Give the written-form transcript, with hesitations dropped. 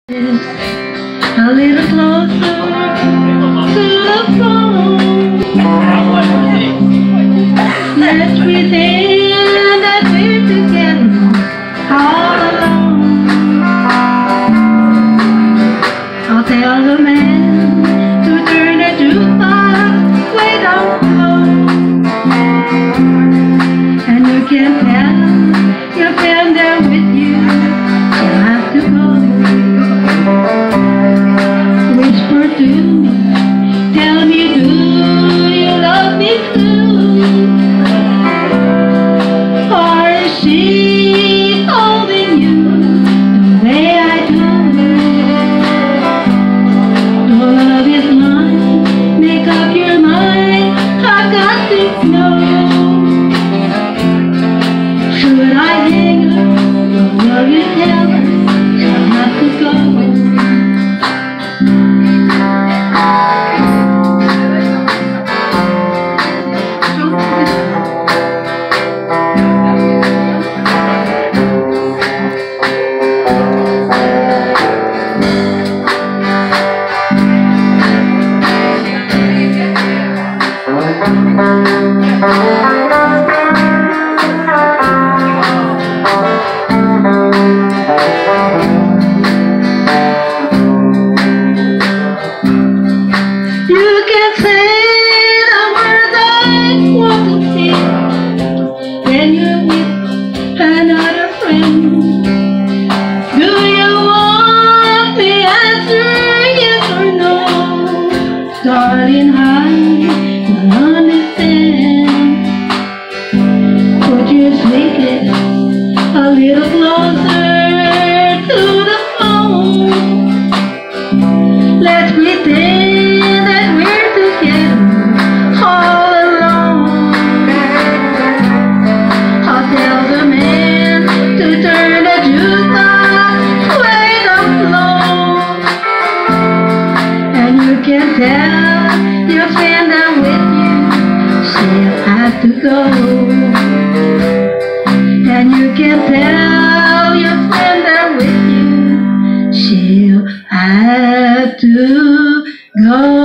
A little closer to the phone. Let's pretend that we're together all alone. I'll tell the man to turn the jukebox way down low. And you can tell your friend there with you. You'll have to go. Whisper to me, tell me, do you love me too? Or is she holding you the way I do? Your love is mine, make up your mind, I've got to know. Should I hang up, or will you tell her she'll have to go? You can say the words I want to hear when you're with another friend. Do you want me to answer yes or no? Darling, I will understand. Put your sweet lips a little closer to the phone. Let's pretend that we're together all alone. I'll tell the man to turn the jukebox way down low. And you can tell your friend I'm with you, she'll have to go. And you can tell your friend I'm with you, she'll have to go.